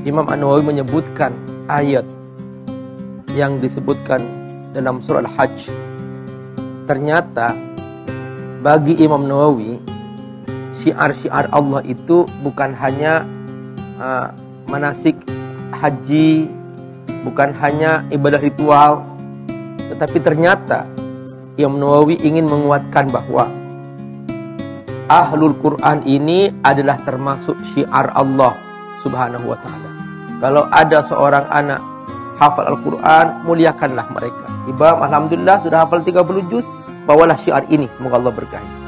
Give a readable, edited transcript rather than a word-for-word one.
Imam An-Nawawi menyebutkan ayat yang disebutkan dalam surah Al-Hajj. Ternyata bagi Imam Nawawi, syiar-syiar Allah itu bukan hanya manasik haji, bukan hanya ibadah ritual, tetapi ternyata Imam Nawawi ingin menguatkan bahwa Ahlul Quran ini adalah termasuk syiar Allah Subhanahu wa ta'ala. Kalau ada seorang anak hafal Al-Quran, muliakanlah mereka. Ibam alhamdulillah sudah hafal 30 juz, bawalah syiar ini, semoga Allah berkahi.